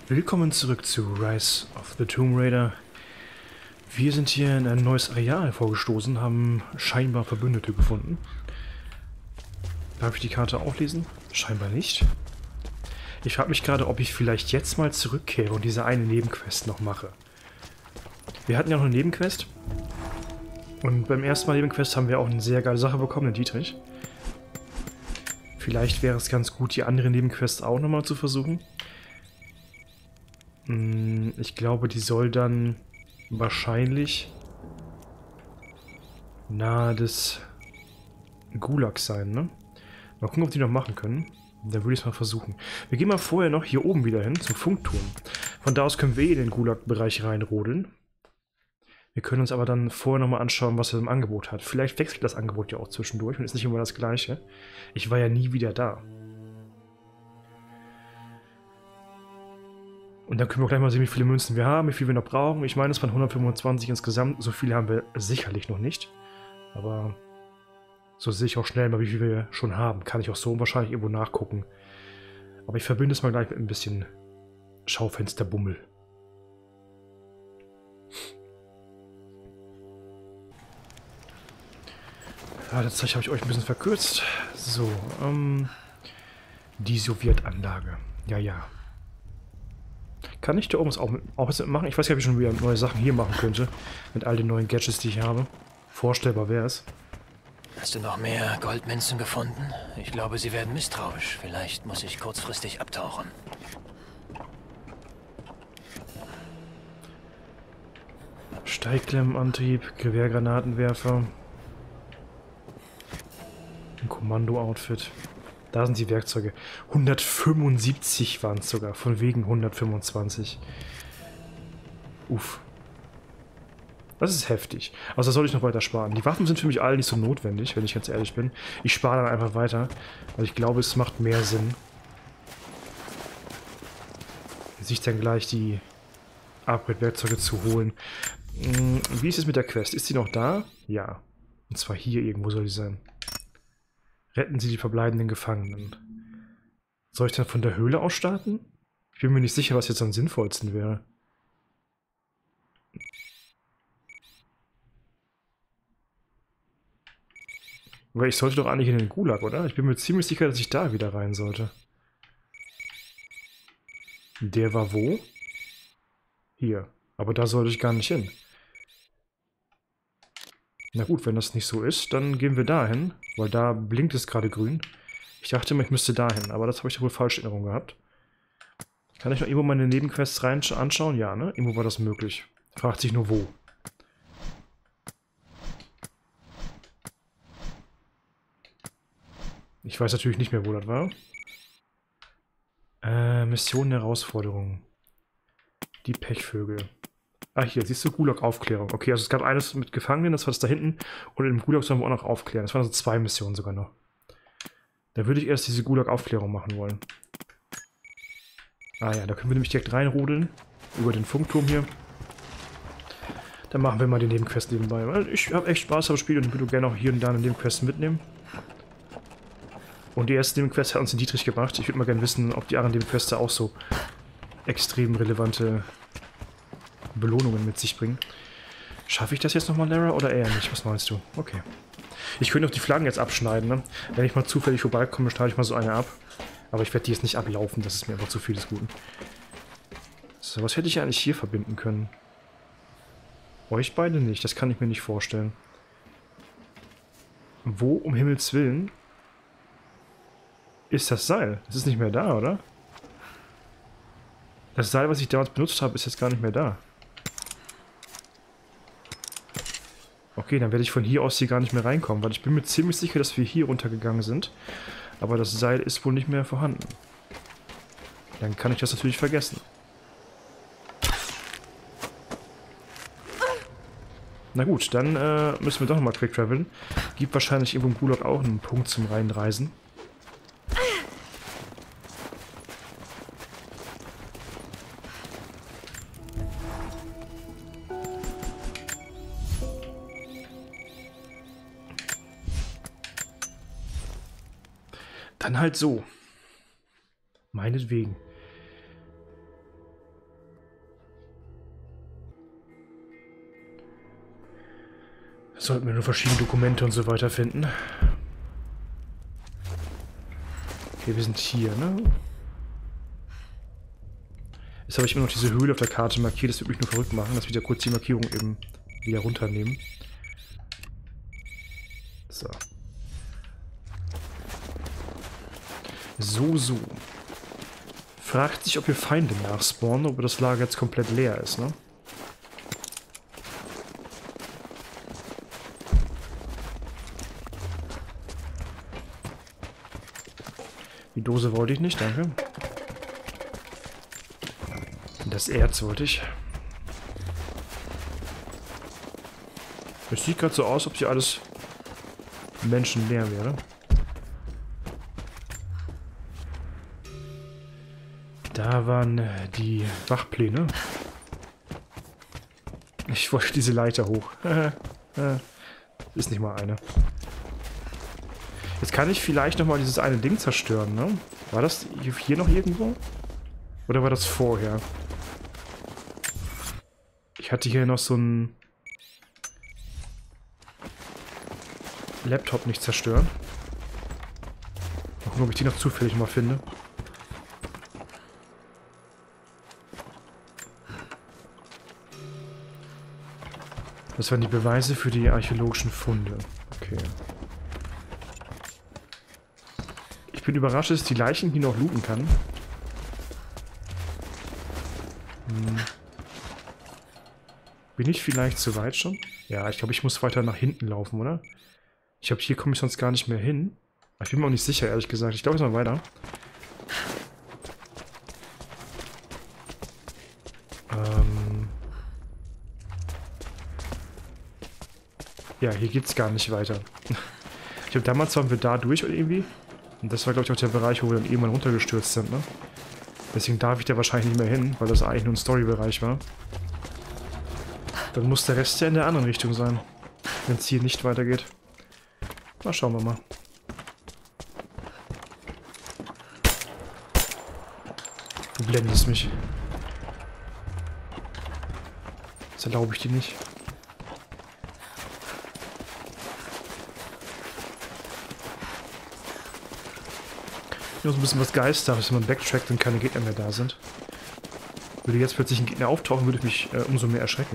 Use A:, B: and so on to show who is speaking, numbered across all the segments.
A: Willkommen zurück zu Rise of the Tomb Raider. Wir sind hier in ein neues Areal vorgestoßen, haben scheinbar Verbündete gefunden. Darf ich die Karte auch lesen? Scheinbar nicht. Ich frage mich gerade, ob ich vielleicht jetzt mal zurückkehre und diese eine Nebenquest noch mache. Wir hatten ja noch eine Nebenquest. Und beim ersten Mal Nebenquest haben wir auch eine sehr geile Sache bekommen, den Dietrich. Vielleicht wäre es ganz gut, die andere Nebenquest auch nochmal zu versuchen. Ich glaube, die soll dann wahrscheinlich nahe des Gulags sein, ne? Mal gucken, ob die noch machen können. Dann würde ich es mal versuchen. Wir gehen mal vorher noch hier oben wieder hin, zum Funkturm. Von da aus können wir in den Gulag-Bereich reinrodeln. Wir können uns aber dann vorher nochmal anschauen, was er im Angebot hat. Vielleicht wechselt das Angebot ja auch zwischendurch und ist nicht immer das gleiche. Ich war ja nie wieder da. Und dann können wir gleich mal sehen, wie viele Münzen wir haben, wie viel wir noch brauchen. Ich meine, es waren 125 insgesamt. So viele haben wir sicherlich noch nicht. Aber so sehe ich auch schnell mal, wie viel wir schon haben. Kann ich auch so wahrscheinlich irgendwo nachgucken. Aber ich verbinde es mal gleich mit ein bisschen Schaufensterbummel. Ja, das habe ich euch ein bisschen verkürzt. So, die Sowjetanlage. Ja. Kann ich da oben auch was mitmachen? Ich weiß gar nicht, ob ich schon wieder neue Sachen hier machen könnte. Mit all den neuen Gadgets, die ich habe. Vorstellbar wäre es.
B: Hast du noch mehr Goldmünzen gefunden? Ich glaube, sie werden misstrauisch. Vielleicht muss ich kurzfristig abtauchen.
A: Steigklemmenantrieb, Gewehrgranatenwerfer. Ein Kommando-Outfit. Da sind die Werkzeuge. 175 waren es sogar. Von wegen 125. Uff. Das ist heftig. Also da soll ich noch weiter sparen. Die Waffen sind für mich alle nicht so notwendig, wenn ich ganz ehrlich bin. Ich spare dann einfach weiter, weil ich glaube, es macht mehr Sinn, sich dann gleich die Upgrade-Werkzeuge zu holen. Wie ist es mit der Quest? Ist sie noch da? Ja. Und zwar hier irgendwo soll sie sein. Retten Sie die verbleibenden Gefangenen. Soll ich dann von der Höhle aus starten? Ich bin mir nicht sicher, was jetzt am sinnvollsten wäre. Weil ich sollte doch eigentlich in den Gulag, oder? Ich bin mir ziemlich sicher, dass ich da wieder rein sollte. Der war wo? Hier. Aber da sollte ich gar nicht hin. Na gut, wenn das nicht so ist, dann gehen wir dahin, weil da blinkt es gerade grün. Ich dachte immer, ich müsste dahin, aber das habe ich doch wohl falsch in Erinnerung gehabt. Kann ich noch irgendwo meine Nebenquests rein anschauen? Ja, ne? Irgendwo war das möglich. Fragt sich nur wo. Ich weiß natürlich nicht mehr, wo das war. Mission Herausforderung. Die Pechvögel. Ah, hier, siehst du, Gulag-Aufklärung. Okay, also es gab eines mit Gefangenen, das war das da hinten. Und im Gulag sollen wir auch noch aufklären. Das waren also 2 Missionen sogar noch. Da würde ich erst diese Gulag-Aufklärung machen wollen. Ah ja, da können wir nämlich direkt reinrodeln. Über den Funkturm hier. Dann machen wir mal die Nebenquest nebenbei. Weil ich habe echt Spaß am Spiel und würde gerne auch hier und da eine Nebenquest mitnehmen. Und die erste Nebenquest hat uns den Dietrich gebracht. Ich würde mal gerne wissen, ob die anderen Nebenquests auch so extrem relevante Belohnungen mit sich bringen. Schaffe ich das jetzt nochmal, Lara, oder eher nicht? Was meinst du? Okay. Ich könnte auch die Flaggen jetzt abschneiden, ne? Wenn ich mal zufällig vorbeikomme, schneide ich mal so eine ab. Aber ich werde die jetzt nicht ablaufen, das ist mir einfach zu viel des Guten. So, was hätte ich eigentlich hier verbinden können? Euch beide nicht, das kann ich mir nicht vorstellen. Wo, um Himmels Willen, ist das Seil? Das ist nicht mehr da, oder? Das Seil, was ich damals benutzt habe, ist jetzt gar nicht mehr da. Okay, dann werde ich von hier aus hier gar nicht mehr reinkommen, weil ich bin mir ziemlich sicher, dass wir hier runtergegangen sind. Aber das Seil ist wohl nicht mehr vorhanden. Dann kann ich das natürlich vergessen. Na gut, dann müssen wir doch nochmal quick traveln. Gibt wahrscheinlich irgendwo im Gulag auch einen Punkt zum Reinreisen. Dann halt so. Meinetwegen. Sollten wir nur verschiedene Dokumente und so weiter finden. Okay, wir sind hier, ne? Jetzt habe ich immer noch diese Höhle auf der Karte markiert. Das wird mich nur verrückt machen, dass wir wieder kurz die Markierung eben wieder runternehmen. So. So. Fragt sich, ob wir Feinde nachspawnen, ob das Lager jetzt komplett leer ist, ne? Die Dose wollte ich nicht, danke. Das Erz wollte ich. Es sieht gerade so aus, ob hier alles menschenleer wäre. Da waren die Wachpläne. Ich wollte diese Leiter hoch. Ist nicht mal eine. Jetzt kann ich vielleicht nochmal dieses eine Ding zerstören, ne? War das hier noch irgendwo? Oder war das vorher? Ich hatte hier noch so einen Laptop nicht zerstören. Mal gucken, ob ich die noch zufällig mal finde. Das waren die Beweise für die archäologischen Funde. Okay. Ich bin überrascht, dass ich die Leichen hier noch looten kann. Bin ich vielleicht zu weit schon? Ja, ich glaube, ich muss weiter nach hinten laufen, oder? Ich glaube, hier komme ich sonst gar nicht mehr hin. Aber ich bin mir auch nicht sicher, ehrlich gesagt. Ich glaube, es mal weiter. Ja, hier geht's gar nicht weiter. Ich glaube, damals waren wir da durch oder irgendwie. Und das war, glaube ich, auch der Bereich, wo wir dann irgendwann runtergestürzt sind, ne? Deswegen darf ich da wahrscheinlich nicht mehr hin, weil das eigentlich nur ein Story-Bereich war. Dann muss der Rest ja in der anderen Richtung sein. Wenn es hier nicht weitergeht. Na, schauen wir mal. Du blendest mich. Das erlaube ich dir nicht. Nur so ein bisschen was Geisterhaftes, wenn man backtrackt und keine Gegner mehr da sind. Würde jetzt plötzlich ein Gegner auftauchen, würde ich mich umso mehr erschrecken.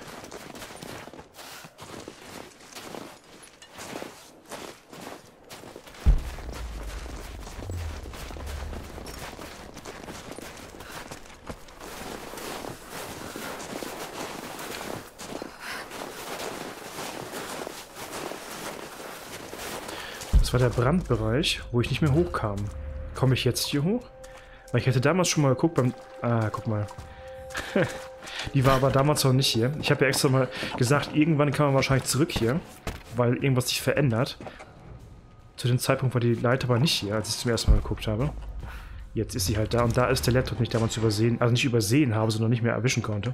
A: Das war der Brandbereich, wo ich nicht mehr hochkam. Komme ich jetzt hier hoch? Weil ich hätte damals schon mal geguckt beim... Ah, guck mal. Die war aber damals noch nicht hier. Ich habe ja extra mal gesagt, irgendwann kann man wahrscheinlich zurück hier, weil irgendwas sich verändert. Zu dem Zeitpunkt war die Leiter aber nicht hier, als ich zum ersten Mal geguckt habe. Jetzt ist sie halt da und da ist der Laptop, den ich damals übersehen, also nicht übersehen habe, sondern nicht mehr erwischen konnte.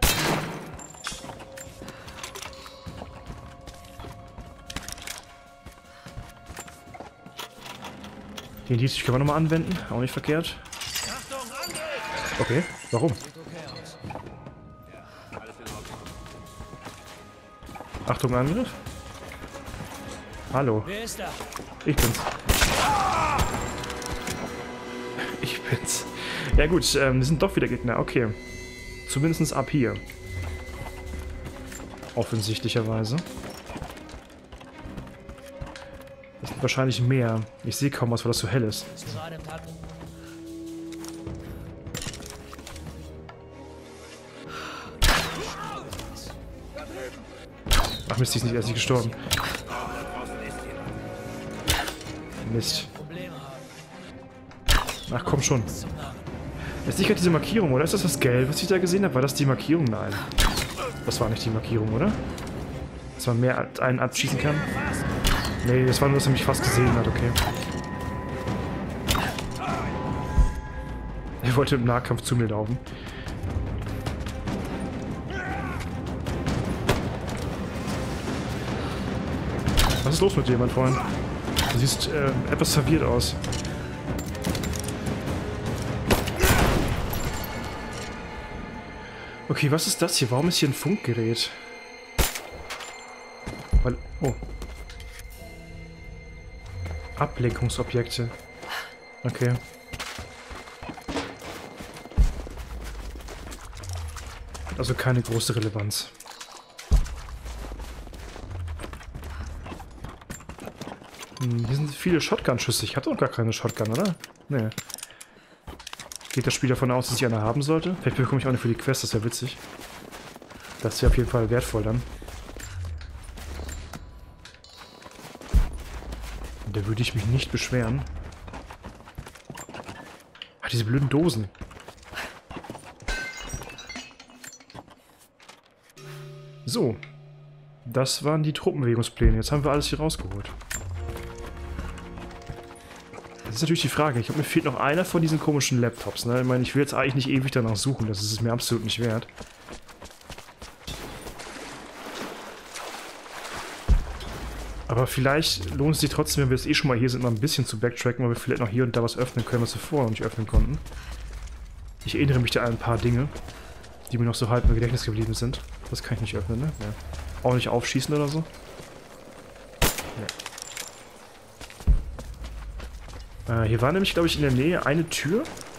A: Den Dietrich können wir nochmal anwenden, auch nicht verkehrt. Okay, warum? Achtung, Angriff. Hallo.
B: Wer ist da?
A: Ich bin's. Ich bin's. Ja gut, wir sind doch wieder Gegner, okay. Zumindest ab hier. Offensichtlicherweise. Das sind wahrscheinlich mehr. Ich sehe kaum was, weil das so hell ist. Ach Mist, die ist nicht erst gestorben. Mist. Ach komm schon. Ist nicht gerade diese Markierung, oder? Ist das Gelb, was ich da gesehen habe? War das die Markierung? Nein. Das war nicht die Markierung, oder? Dass man mehr als einen abschießen kann? Nee, das war nur, dass er mich fast gesehen hat, okay. Er wollte im Nahkampf zu mir laufen. Was ist los mit dir, mein Freund? Du siehst etwas verwirrt aus. Okay, was ist das hier? Warum ist hier ein Funkgerät? Weil Oh. Ablenkungsobjekte. Okay. Also keine große Relevanz. Hier sind viele Shotgun-Schüsse. Ich hatte doch gar keine Shotgun, oder? Nee. Geht das Spiel davon aus, dass ich eine haben sollte? Vielleicht bekomme ich auch eine für die Quest, das wäre witzig. Das wäre auf jeden Fall wertvoll dann. Da würde ich mich nicht beschweren. Ach, diese blöden Dosen. So. Das waren die Truppenbewegungspläne. Jetzt haben wir alles hier rausgeholt. Das ist natürlich die Frage. Ich glaube, mir fehlt noch einer von diesen komischen Laptops. Ne? Ich meine, ich will jetzt eigentlich nicht ewig danach suchen. Das ist es mir absolut nicht wert. Aber vielleicht lohnt es sich trotzdem, wenn wir jetzt eh schon mal hier sind, mal ein bisschen zu backtracken, weil wir vielleicht noch hier und da was öffnen können, was wir vorher noch nicht öffnen konnten. Ich erinnere mich da an ein paar Dinge, die mir noch so halb im Gedächtnis geblieben sind. Das kann ich nicht öffnen, ne? Ja. Auch nicht aufschießen oder so? Ja. Hier war nämlich, glaube ich, in der Nähe eine Tür.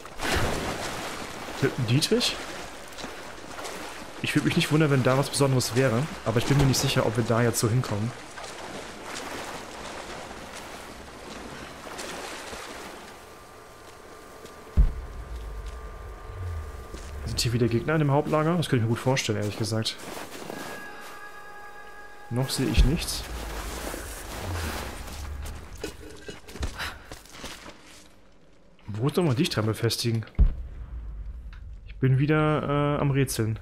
A: Mit einem Dietrich. Ich würde mich nicht wundern, wenn da was Besonderes wäre, aber ich bin mir nicht sicher, ob wir da jetzt so hinkommen. Sind hier wieder Gegner in dem Hauptlager? Das könnte ich mir gut vorstellen, ehrlich gesagt. Noch sehe ich nichts. Wo ist nochmal dich dran befestigen? Ich bin wieder am Rätseln.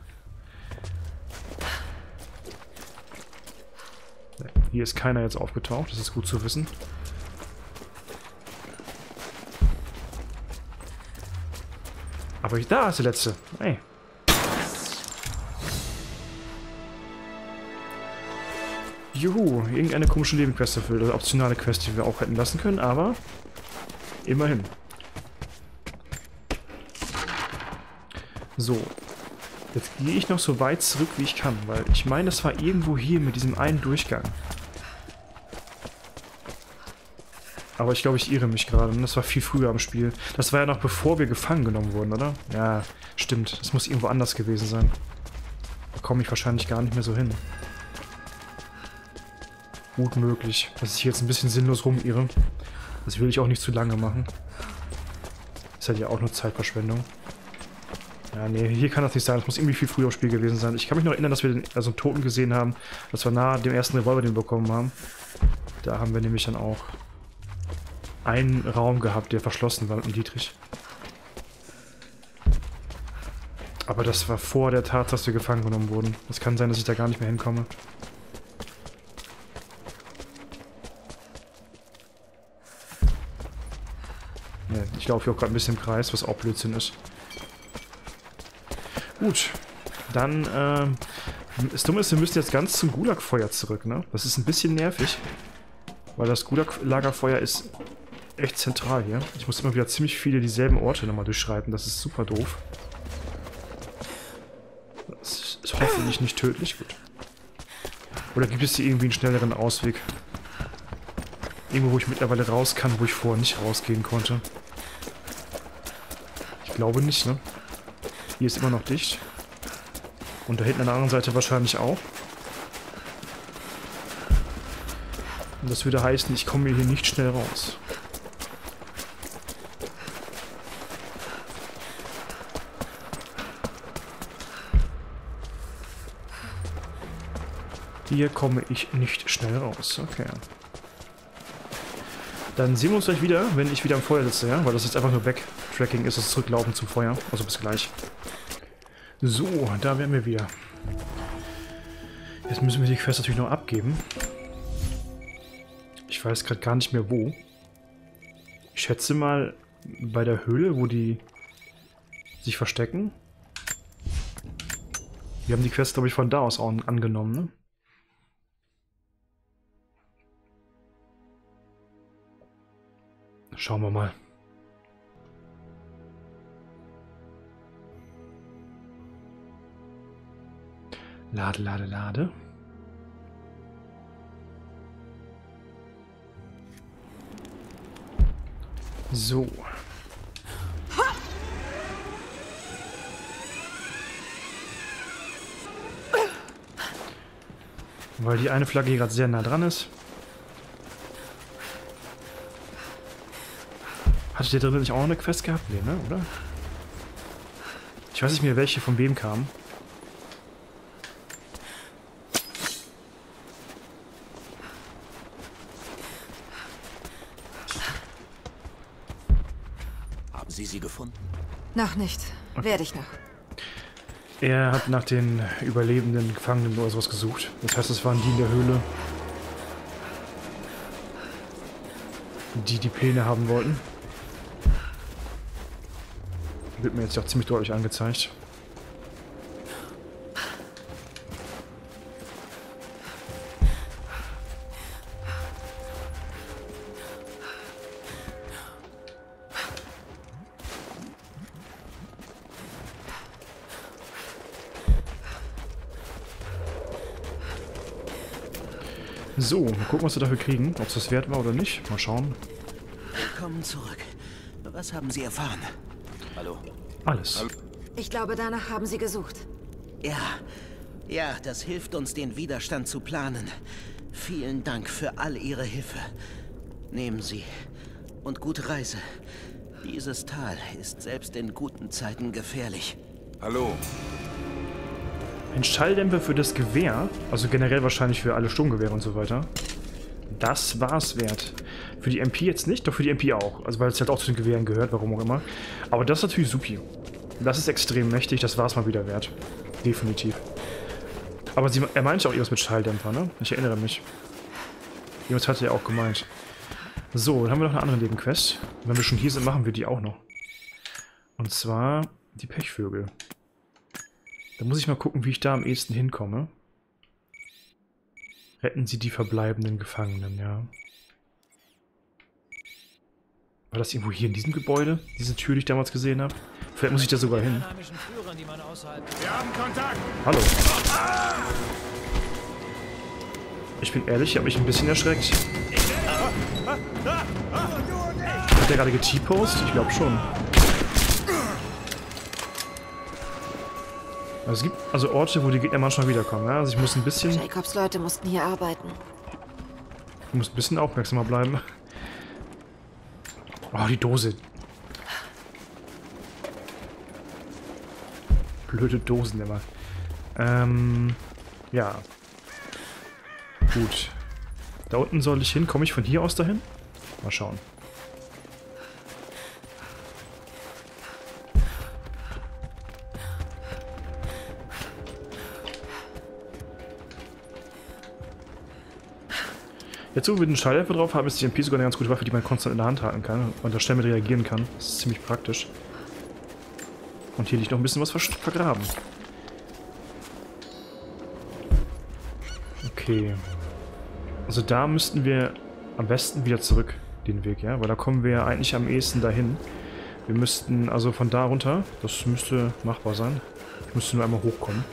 A: Hier ist keiner jetzt aufgetaucht, das ist gut zu wissen. Aber da ist der letzte. Hey. Juhu, irgendeine komische Nebenquest erfüllt, oder optionale Quest, die wir auch hätten lassen können, aber immerhin. So, jetzt gehe ich noch so weit zurück, wie ich kann, weil ich meine, das war irgendwo hier mit diesem einen Durchgang. Aber ich glaube, ich irre mich gerade. Das war viel früher am Spiel. Das war ja noch bevor wir gefangen genommen wurden, oder? Ja, stimmt. Das muss irgendwo anders gewesen sein. Da komme ich wahrscheinlich gar nicht mehr so hin. Gut möglich, dass ich jetzt ein bisschen sinnlos rumirre. Das will ich auch nicht zu lange machen. Ist halt ja auch nur Zeitverschwendung. Ja, nee, hier kann das nicht sein. Das muss irgendwie viel früher im Spiel gewesen sein. Ich kann mich noch erinnern, dass wir einen Toten gesehen haben. Das war nahe dem ersten Revolver, den wir bekommen haben. Da haben wir nämlich dann auch einen Raum gehabt, der verschlossen war mit dem Dietrich. Aber das war vor der Tat, dass wir gefangen genommen wurden. Es kann sein, dass ich da gar nicht mehr hinkomme. Ja, ich laufe hier auch gerade ein bisschen im Kreis, was auch Blödsinn ist. Gut, dann, das Dumme ist, wir müssen jetzt ganz zum Gulag-Feuer zurück, ne? Das ist ein bisschen nervig, weil das Gulag-Lagerfeuer ist echt zentral hier. Ich muss immer wieder ziemlich viele dieselben Orte nochmal durchschreiten, das ist super doof. Das ist hoffentlich nicht tödlich, gut. Oder gibt es hier irgendwie einen schnelleren Ausweg? Irgendwo, wo ich mittlerweile raus kann, wo ich vorher nicht rausgehen konnte. Ich glaube nicht, ne? Hier ist immer noch dicht. Und da hinten an der anderen Seite wahrscheinlich auch. Und das würde heißen, ich komme hier nicht schnell raus. Hier komme ich nicht schnell raus. Okay. Dann sehen wir uns gleich wieder, wenn ich wieder am Feuer sitze, ja? Weil das jetzt einfach nur Backtracking ist, das Zurücklaufen zum Feuer. Also bis gleich. So, da wären wir wieder. Jetzt müssen wir die Quest natürlich noch abgeben. Ich weiß gerade gar nicht mehr wo. Ich schätze mal bei der Höhle, wo die sich verstecken. Wir haben die Quest, glaube ich, von da aus auch angenommen, ne? Schauen wir mal. Lade, lade, lade. So. Weil die eine Flagge hier gerade sehr nah dran ist. Hatte der drin nicht auch noch eine Quest gehabt? Nee, ne? Oder? Ich weiß nicht mehr, welche von wem kam.
C: Haben Sie sie gefunden?
D: Noch nicht. Werde ich noch.
A: Er hat nach den überlebenden Gefangenen oder sowas gesucht. Das heißt, es waren die in der Höhle, die die Pläne haben wollten. Wird mir jetzt auch ziemlich deutlich angezeigt. So, mal gucken, was wir dafür kriegen. Ob es das wert war oder nicht. Mal schauen.
C: Willkommen zurück. Was haben Sie erfahren? Hallo.
A: Alles.
D: Ich glaube, danach haben sie gesucht.
C: Ja, das hilft uns, den Widerstand zu planen. Vielen Dank für all Ihre Hilfe. Nehmen Sie und gute Reise. Dieses Tal ist selbst in guten Zeiten gefährlich.
E: Hallo.
A: Ein Schalldämpfer für das Gewehr, also generell wahrscheinlich für alle Sturmgewehre und so weiter. Das war's wert. Für die MP jetzt nicht, doch für die MP auch. Also weil es halt auch zu den Gewehren gehört, warum auch immer. Aber das ist natürlich supi. Das ist extrem mächtig, das war's mal wieder wert. Definitiv. Aber er meinte auch irgendwas mit Schalldämpfer, ne? Ich erinnere mich. Irgendwas hatte er auch gemeint. So, dann haben wir noch eine andere Nebenquest. Wenn wir schon hier sind, machen wir die auch noch. Und zwar die Pechvögel. Da muss ich mal gucken, wie ich da am ehesten hinkomme. Retten Sie die verbleibenden Gefangenen, ja. War das irgendwo hier in diesem Gebäude? Diese Tür, die ich damals gesehen habe? Vielleicht muss ich da sogar hin.
E: Wir haben Kontakt.
A: Hallo. Ich bin ehrlich, ich habe mich ein bisschen erschreckt. Hat der gerade T-Post? Ich glaube schon. Also es gibt also Orte, wo die Gegner manchmal wiederkommen. Ja? Also ich muss ein bisschen...
D: Jacobs Leute mussten hier arbeiten.
A: Ich muss ein bisschen aufmerksamer bleiben. Oh, die Dose. Blöde Dosen immer. Ja. Gut. Da unten soll ich hin. Komme ich von hier aus dahin? Mal schauen. Jetzt, wo wir den Schalldämpfer drauf haben, ist die MP sogar eine ganz gute Waffe, die man konstant in der Hand halten kann und da schnell mit reagieren kann. Das ist ziemlich praktisch. Und hier liegt noch ein bisschen was vergraben. Okay. Also da müssten wir am besten wieder zurück, den Weg, ja? Weil da kommen wir ja eigentlich am ehesten dahin. Wir müssten also von da runter, das müsste machbar sein. Ich müsste nur einmal hochkommen.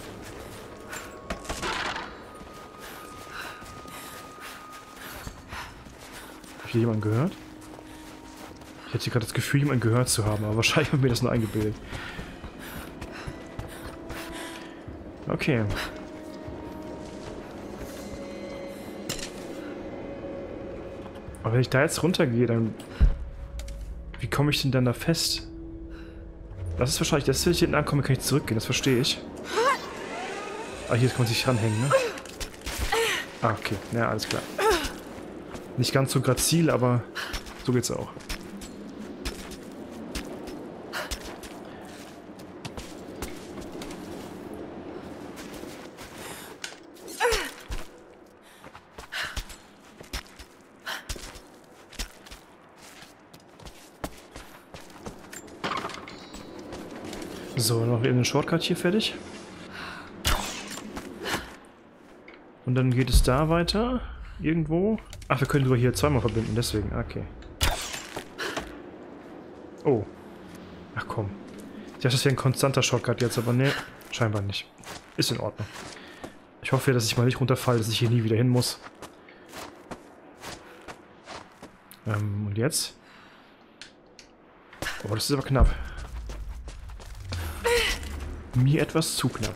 A: Hier jemand gehört? Ich hatte gerade das Gefühl, jemanden gehört zu haben, aber wahrscheinlich hat mir das nur eingebildet. Okay. Aber wenn ich da jetzt runtergehe, dann... Wie komme ich denn dann da fest? Das ist wahrscheinlich... Das, wenn ich hinten ankomme, kann ich zurückgehen, das verstehe ich. Ah, hier kann man sich ranhängen, ne? Ah, okay. Ja, alles klar. Nicht ganz so grazil, aber so geht's auch. So, noch eben den Shortcut hier fertig. Und dann geht es da weiter. Irgendwo. Ach, wir können sogar hier zweimal verbinden, deswegen. Okay. Oh. Ach komm. Ich dachte, das wäre ein konstanter Shortcut jetzt, aber ne, scheinbar nicht. Ist in Ordnung. Ich hoffe, dass ich mal nicht runterfalle, dass ich hier nie wieder hin muss. Und jetzt? Oh, das ist aber knapp. Mir etwas zu knapp.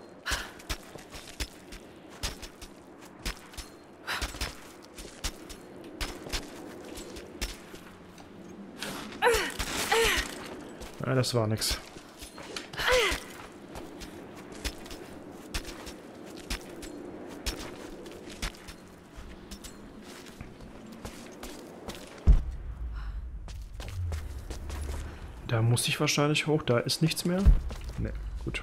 A: Ah, das war nix. Da muss ich wahrscheinlich hoch. Da ist nichts mehr. Ne, gut.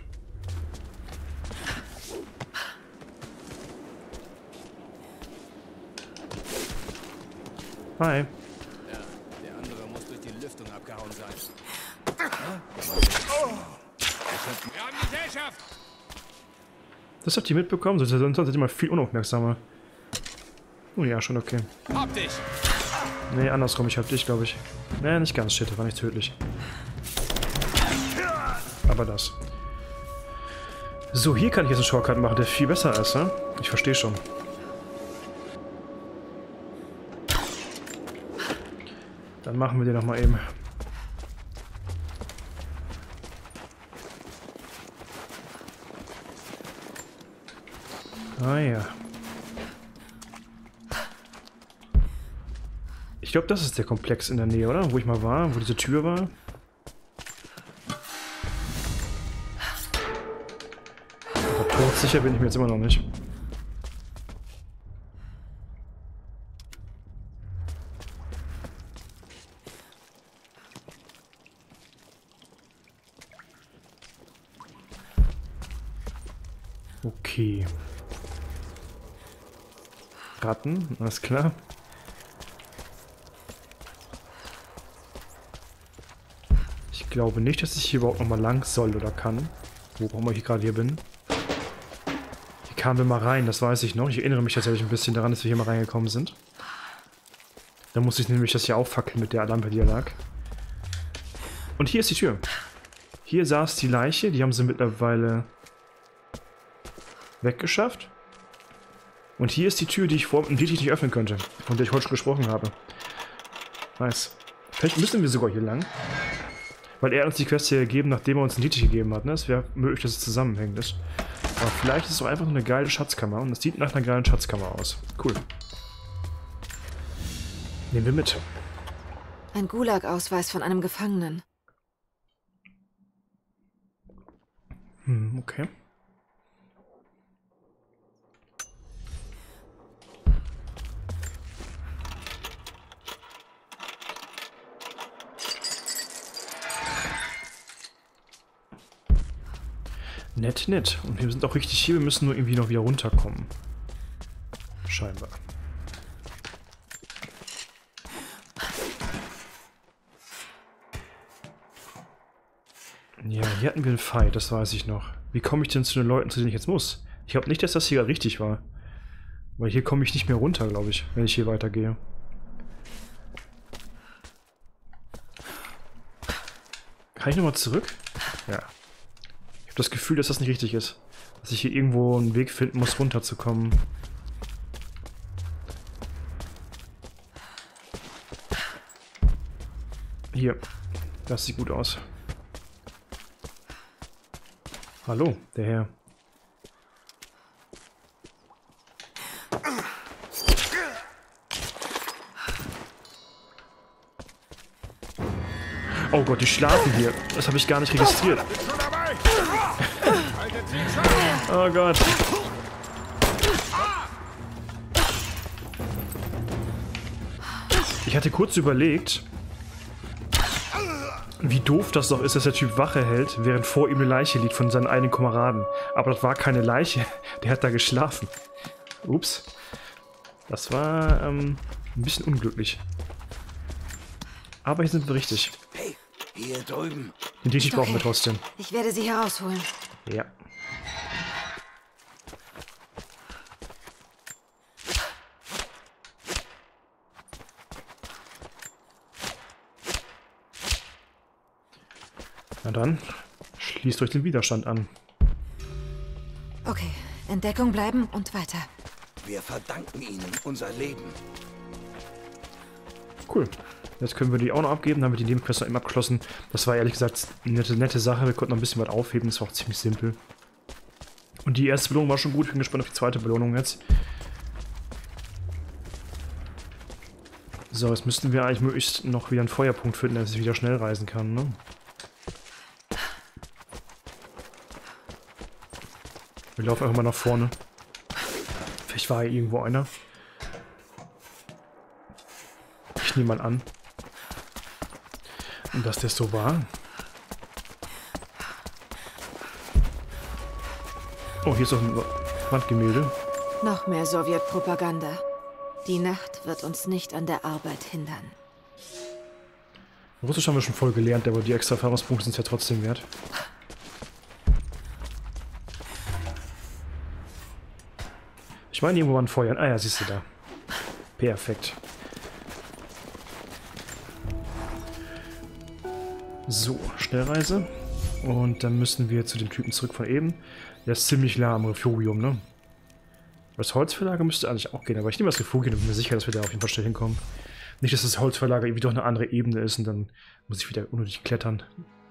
A: Hi.
E: Ja, der andere muss durch die Lüftung abgehauen sein. Wir haben Gesellschaft!
A: Das habt ihr mitbekommen? Sonst seid ihr mal viel unaufmerksamer. Oh ja, schon okay.
E: Hab dich!
A: Nee, andersrum, ich hab dich, glaube ich. Nee, nicht ganz, shit, war nicht tödlich. Aber das. So, hier kann ich jetzt einen Shortcut machen, der viel besser ist, ne? Ich verstehe schon. Dann machen wir den nochmal eben. Ah ja. Ich glaube, das ist der Komplex in der Nähe, oder? Wo ich mal war, wo diese Tür war. Aber todsicher bin ich mir jetzt immer noch nicht. Okay. Ratten, alles klar. Ich glaube nicht, dass ich hier überhaupt nochmal lang soll oder kann. Wo auch immer ich gerade hier bin. Hier kamen wir mal rein, das weiß ich noch. Ich erinnere mich tatsächlich ein bisschen daran, dass wir hier mal reingekommen sind. Da musste ich nämlich das hier auffackeln mit der Lampe, die da lag. Und hier ist die Tür. Hier saß die Leiche, die haben sie mittlerweile weggeschafft. Und hier ist die Tür, die ich nicht öffnen könnte, von der ich heute schon gesprochen habe. Nice. Vielleicht müssen wir sogar hier lang. Weil er uns die Quest hier gegeben, nachdem er uns einen Dietrich gegeben hat. Ne? Es wäre möglich, dass es zusammenhängt ist. Aber vielleicht ist es auch einfach nur eine geile Schatzkammer. Und es sieht nach einer geilen Schatzkammer aus. Cool. Nehmen wir mit.
D: Ein Gulag-Ausweis von einem Gefangenen.
A: Okay. Nett, nett. Und wir sind auch richtig hier. Wir müssen nur irgendwie noch wieder runterkommen. Scheinbar. Ja, hier hatten wir einen Fight, das weiß ich noch. Wie komme ich denn zu den Leuten, zu denen ich jetzt muss? Ich glaube nicht, dass das hier richtig war. Weil hier komme ich nicht mehr runter, glaube ich, wenn ich hier weitergehe. Kann ich nochmal zurück? Ja. Ich habe das Gefühl, dass das nicht richtig ist. Dass ich hier irgendwo einen Weg finden muss, runterzukommen. Hier. Das sieht gut aus. Hallo, der Herr. Oh Gott, die schlafen hier. Das habe ich gar nicht registriert. Oh Gott. Ich hatte kurz überlegt, wie doof das doch ist, dass der Typ Wache hält, während vor ihm eine Leiche liegt von seinen eigenen Kameraden. Aber das war keine Leiche. Der hat da geschlafen. Ups. Das war ein bisschen unglücklich. Aber hier sind wir richtig.
C: Hey, hier drüben.
A: Den Dietrich brauchen wir
D: Okay.
A: trotzdem.
D: Ich werde sie herausholen.
A: Ja. Na dann, schließt euch den Widerstand an.
D: Okay, Entdeckung bleiben und weiter.
C: Wir verdanken ihnen unser Leben.
A: Cool. Jetzt können wir die auch noch abgeben, dann haben wir die Nebenquest noch eben abgeschlossen. Das war ehrlich gesagt eine nette Sache, wir konnten noch ein bisschen was aufheben, das war auch ziemlich simpel. Und die erste Belohnung war schon gut, ich bin gespannt auf die zweite Belohnung jetzt. So, jetzt müssten wir eigentlich möglichst noch wieder einen Feuerpunkt finden, dass ich wieder schnell reisen kann, ne? Wir laufen einfach mal nach vorne. Vielleicht war hier irgendwo einer. Ich nehme mal an. Und dass das so war. Oh, hier ist auch ein Wandgemälde.
D: Noch mehr Sowjetpropaganda. Die Nacht wird uns nicht an der Arbeit hindern.
A: Russisch haben wir schon voll gelernt, aber die extra Erfahrungspunkte sind ja trotzdem wert. Ich meine, irgendwo war ein Feuer. Ah ja, siehst du da. Perfekt. So, Schnellreise. Und dann müssen wir zu dem Typen zurück von eben. Der ist ziemlich nah am Refugium, ne? Das Holzverlager müsste eigentlich auch gehen, aber ich nehme das Refugium und bin mir sicher, dass wir da auf jeden Fall schnell hinkommen. Nicht, dass das Holzverlager irgendwie doch eine andere Ebene ist und dann muss ich wieder unnötig klettern.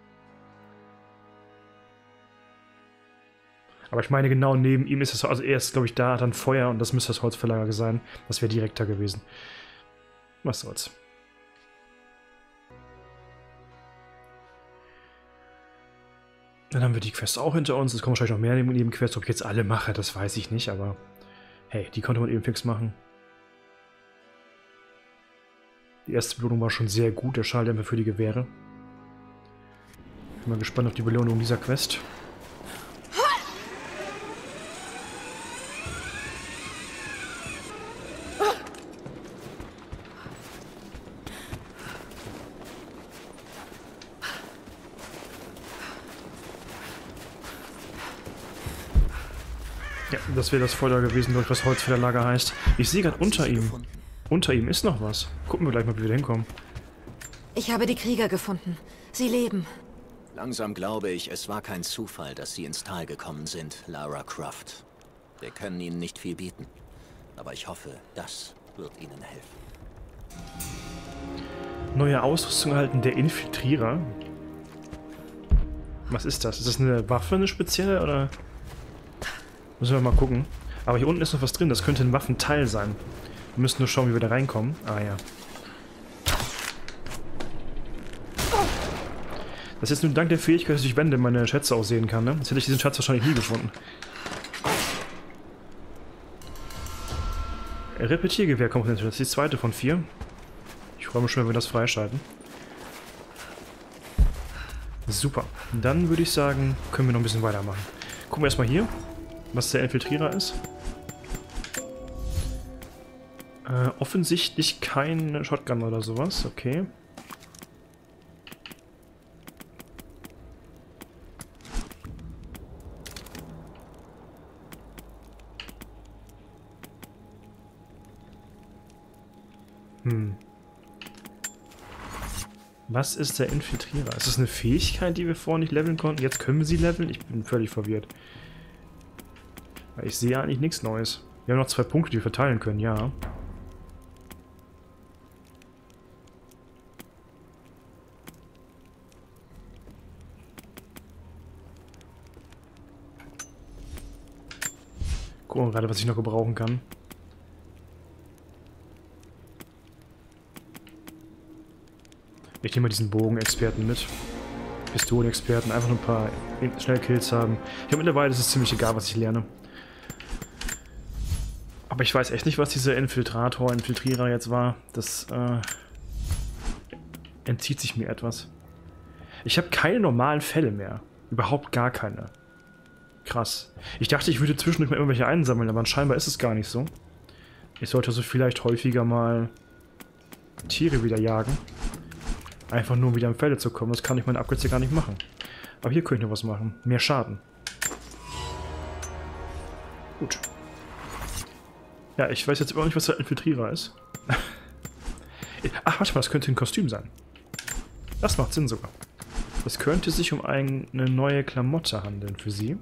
A: Aber ich meine, genau neben ihm ist es, also er ist, glaube ich, da, dann Feuer und das müsste das Holzverlager sein. Das wäre direkter gewesen. Was soll's. Dann haben wir die Quest auch hinter uns. Es kommen wahrscheinlich noch mehr Nebenquests. Ob ich jetzt alle mache, das weiß ich nicht, aber hey, die konnte man eben fix machen. Die erste Belohnung war schon sehr gut, der Schalldämpfer für die Gewehre. Bin mal gespannt auf die Belohnung dieser Quest. Ja, das wäre das Feuer gewesen, durch was Holzfällerlager heißt. Ich sehe gerade unter ihm. Unter ihm ist noch was. Gucken wir gleich mal, wie wir da hinkommen.
D: Ich habe die Krieger gefunden. Sie leben.
B: Langsam glaube ich, es war kein Zufall, dass Sie ins Tal gekommen sind, Lara Croft. Wir können Ihnen nicht viel bieten, aber ich hoffe, das wird Ihnen helfen.
A: Neue Ausrüstung erhalten, der Infiltrierer. Was ist das? Ist das eine Waffe, eine spezielle, oder? Müssen wir mal gucken. Aber hier unten ist noch was drin, das könnte ein Waffenteil sein. Wir müssen nur schauen, wie wir da reinkommen. Ah ja. Das ist jetzt nur dank der Fähigkeit, dass ich Wände meine Schätze auch sehen kann, ne? Jetzt hätte ich diesen Schatz wahrscheinlich nie gefunden. Repetiergewehrkomponente, das ist die zweite von 4. Ich freue mich schon, wenn wir das freischalten. Super. Dann würde ich sagen, können wir noch ein bisschen weitermachen. Gucken wir erstmal hier, was der Infiltrierer ist. Offensichtlich kein Shotgun oder sowas, okay. Was ist der Infiltrierer? Ist das eine Fähigkeit, die wir vorher nicht leveln konnten? Jetzt können wir sie leveln? Ich bin völlig verwirrt. Ich sehe eigentlich nichts Neues. Wir haben noch 2 Punkte, die wir verteilen können, ja. Gucken wir gerade, was ich noch gebrauchen kann. Ich nehme mal diesen Bogenexperten mit. Pistolenexperten, einfach nur ein paar Schnellkills haben. Ich habe mittlerweile, ist es ziemlich egal, was ich lerne. Aber ich weiß echt nicht, was dieser Infiltrierer jetzt war. Das entzieht sich mir etwas. Ich habe keine normalen Fälle mehr. Überhaupt gar keine. Krass. Ich dachte, ich würde zwischendurch mal irgendwelche einsammeln, aber scheinbar ist es gar nicht so. Ich sollte also vielleicht häufiger mal Tiere wieder jagen. Einfach nur, um wieder in Fälle zu kommen. Das kann ich meine Upgrades hier gar nicht machen. Aber hier könnte ich noch was machen. Mehr Schaden. Gut. Ja, ich weiß jetzt immer noch nicht, was der Infiltrierer ist. Ach, warte mal, das könnte ein Kostüm sein. Das macht Sinn sogar. Es könnte sich um eine neue Klamotte handeln für sie.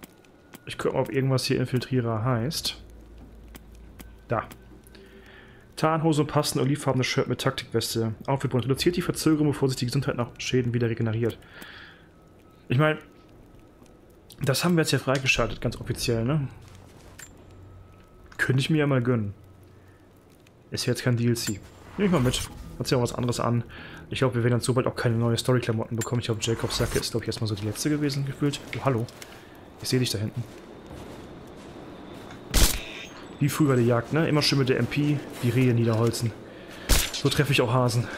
A: Ich gucke mal, ob irgendwas hier Infiltrierer heißt. Da. Tarnhose und passende olivfarbene Shirt mit Taktikweste. Aufgebund. Reduziert die Verzögerung, bevor sich die Gesundheit nach Schäden wieder regeneriert. Ich meine, das haben wir jetzt ja freigeschaltet, ganz offiziell, ne? Könnte ich mir ja mal gönnen. Ist jetzt kein DLC. Nehme ich mal mit. Hat sich auch was anderes an. Ich glaube, wir werden dann so bald auch keine neuen Story-Klamotten bekommen. Ich glaube, Jacobs Sacke ist, glaube ich, erstmal so die letzte gewesen, gefühlt. Oh, hallo. Ich sehe dich da hinten. Wie früher bei der Jagd, ne? Immer schön mit der MP die Rehe niederholzen. So treffe ich auch Hasen.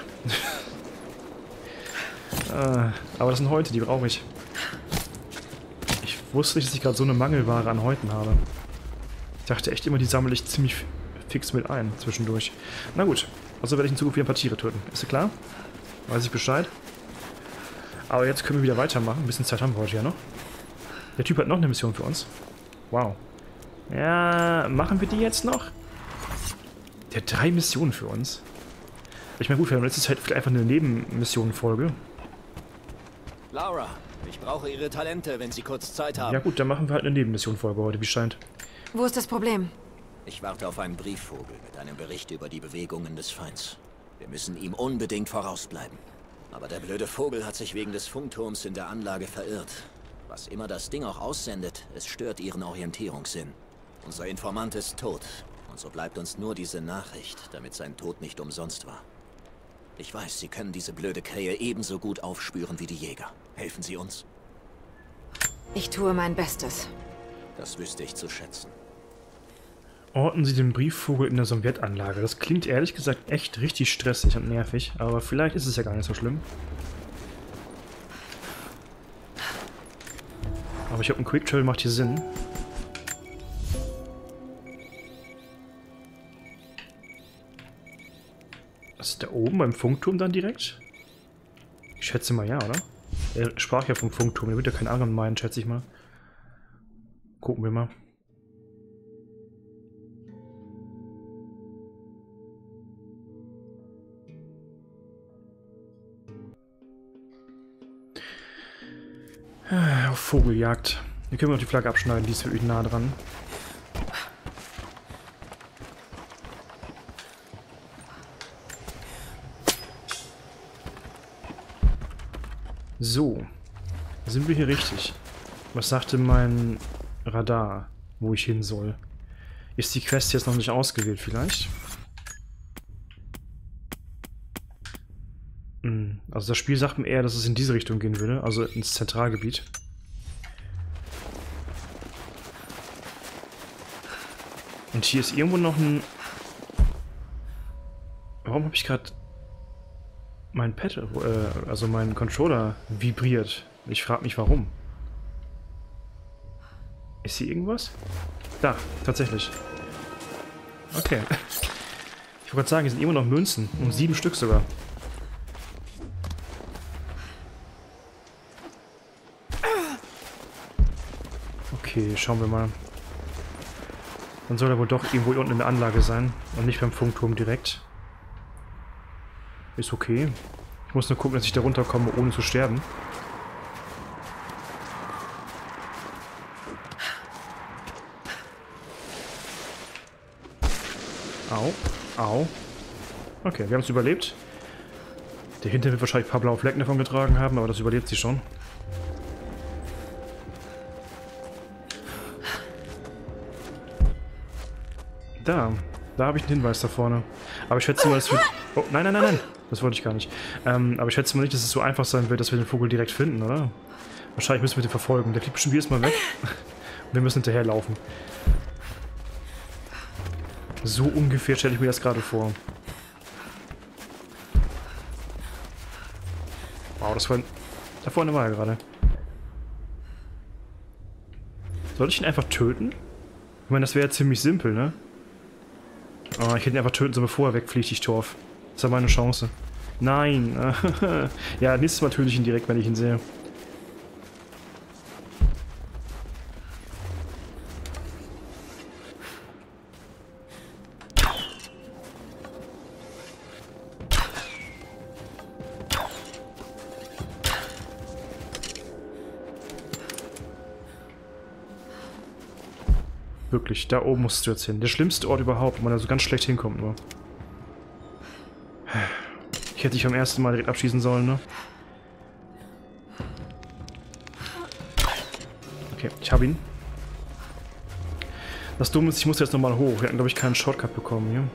A: Aber das sind Häute, die brauche ich. Ich wusste nicht, dass ich gerade so eine Mangelware an Häuten habe. Ich dachte echt immer, die sammle ich ziemlich fix mit ein, zwischendurch. Na gut, also werde ich in Zukunft wieder ein paar Tiere töten. Ist ja klar? Weiß ich Bescheid. Aber jetzt können wir wieder weitermachen. Ein bisschen Zeit haben wir heute ja noch. Der Typ hat noch eine Mission für uns. Wow. Ja, machen wir die jetzt noch? Der hat 3 Missionen für uns. Ich meine, gut, jetzt ist halt einfach eine Nebenmissionenfolge.
B: Laura, ich brauche Ihre Talente, wenn Sie kurz Zeit haben.
A: Ja gut, dann machen wir halt eine Nebenmissionenfolge heute, wie scheint.
D: Wo ist das Problem?
B: Ich warte auf einen Briefvogel mit einem Bericht über die Bewegungen des Feinds. Wir müssen ihm unbedingt vorausbleiben. Aber der blöde Vogel hat sich wegen des Funkturms in der Anlage verirrt. Was immer das Ding auch aussendet, es stört ihren Orientierungssinn. Unser Informant ist tot. Und so bleibt uns nur diese Nachricht, damit sein Tod nicht umsonst war. Ich weiß, Sie können diese blöde Krähe ebenso gut aufspüren wie die Jäger. Helfen Sie uns?
D: Ich tue mein Bestes.
B: Das wüsste ich zu schätzen.
A: Orten Sie den Briefvogel in der Sowjetanlage. Das klingt ehrlich gesagt echt richtig stressig und nervig, aber vielleicht ist es ja gar nicht so schlimm. Aber ich glaube, ein Quick Travel macht hier Sinn. Was ist da oben beim Funkturm dann direkt? Ich schätze mal ja, oder? Er sprach ja vom Funkturm, der wird ja kein Arren meinen, schätze ich mal. Gucken wir mal. Auf Vogeljagd. Hier können wir noch die Flagge abschneiden, die ist wirklich nah dran. So. Sind wir hier richtig? Was sagte mein Radar, wo ich hin soll? Ist die Quest jetzt noch nicht ausgewählt vielleicht? Also das Spiel sagt mir eher, dass es in diese Richtung gehen würde, also ins Zentralgebiet. Und hier ist irgendwo noch ein... Warum habe ich gerade mein Pad, also mein Controller vibriert? Ich frage mich warum. Ist hier irgendwas? Da, tatsächlich. Okay. Ich wollte gerade sagen, hier sind immer noch Münzen. Und 7 Stück sogar. Okay, schauen wir mal. Dann soll er wohl doch irgendwo hier unten in der Anlage sein. Und nicht beim Funkturm direkt. Ist okay. Ich muss nur gucken, dass ich da runterkomme, ohne zu sterben. Au, au. Okay, wir haben es überlebt. Der hinter wird wahrscheinlich ein paar blaue Flecken davon getragen haben, aber das überlebt sie schon. Da habe ich einen Hinweis da vorne. Aber ich schätze mal, es wird... Oh, nein, nein, nein, nein. Das wollte ich gar nicht. Aber ich schätze mal nicht, dass es so einfach sein wird, dass wir den Vogel direkt finden, oder? Wahrscheinlich müssen wir den verfolgen. Der fliegt bestimmt jedes Mal weg. Wir müssen hinterherlaufen. So ungefähr stelle ich mir das gerade vor. Wow, das war... Da vorne war er gerade. Soll ich ihn einfach töten? Ich meine, das wäre ja ziemlich simpel, ne? Oh, ich hätte ihn einfach töten sollen, bevor er wegfliegt, ich Torf. Das ist ja meine Chance. Nein. Ja, nächstes Mal töte ich ihn direkt, wenn ich ihn sehe. Wirklich, da oben musst du jetzt hin. Der schlimmste Ort überhaupt, wo man da so ganz schlecht hinkommt nur. Ich hätte dich beim ersten Mal direkt abschießen sollen, ne? Okay, ich habe ihn. Das Dumme ist, ich muss jetzt nochmal hoch. Wir hatten, glaube ich, keinen Shortcut bekommen hier.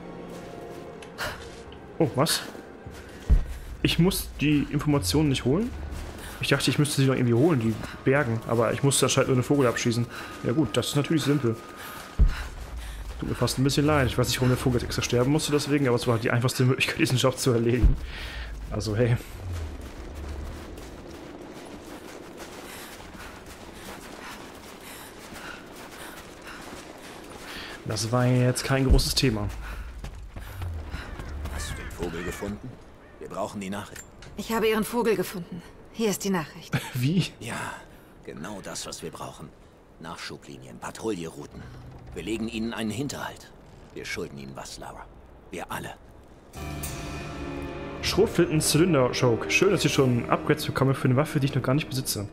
A: Oh, was? Ich muss die Informationen nicht holen? Ich dachte, ich müsste sie noch irgendwie holen, die Bergen. Aber ich musste anscheinend nur einen Vogel abschießen. Ja gut, das ist natürlich simpel. Tut mir fast ein bisschen leid. Ich weiß nicht, warum der Vogel jetzt extra sterben musste deswegen, aber es war die einfachste Möglichkeit, diesen Job zu erledigen. Also, hey. Das war jetzt kein großes Thema.
B: Hast du den Vogel gefunden? Wir brauchen die Nachricht.
D: Ich habe Ihren Vogel gefunden. Hier ist die Nachricht.
A: Wie?
B: Ja, genau das, was wir brauchen. Nachschublinien, Patrouillerouten. Wir legen ihnen einen Hinterhalt. Wir schulden ihnen was, Lara. Wir alle.
A: Schrotflinten Zylinder Choke. Schön, dass ich schon Upgrades bekomme für eine Waffe, die ich noch gar nicht besitze.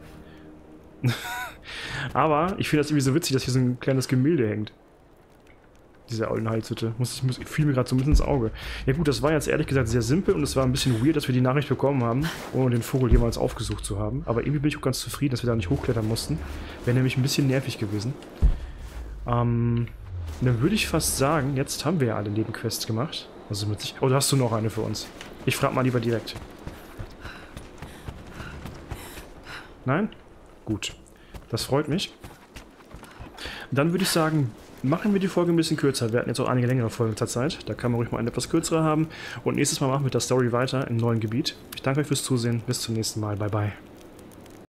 A: Aber ich finde das irgendwie so witzig, dass hier so ein kleines Gemälde hängt. Diese alten Heilshütte. Fiel mir gerade so mit ins Auge. Ja gut, das war jetzt ehrlich gesagt sehr simpel und es war ein bisschen weird, dass wir die Nachricht bekommen haben, ohne den Vogel jemals aufgesucht zu haben. Aber irgendwie bin ich auch ganz zufrieden, dass wir da nicht hochklettern mussten. Wäre nämlich ein bisschen nervig gewesen. Dann würde ich fast sagen, jetzt haben wir ja alle Nebenquests gemacht. Also mit sich. Oder hast du noch eine für uns? Ich frage mal lieber direkt. Nein? Gut. Das freut mich. Dann würde ich sagen, machen wir die Folge ein bisschen kürzer. Wir hatten jetzt auch einige längere Folgen zur Zeit. Da kann man ruhig mal eine etwas kürzere haben. Und nächstes Mal machen wir mit der Story weiter im neuen Gebiet. Ich danke euch fürs Zusehen. Bis zum nächsten Mal. Bye, bye.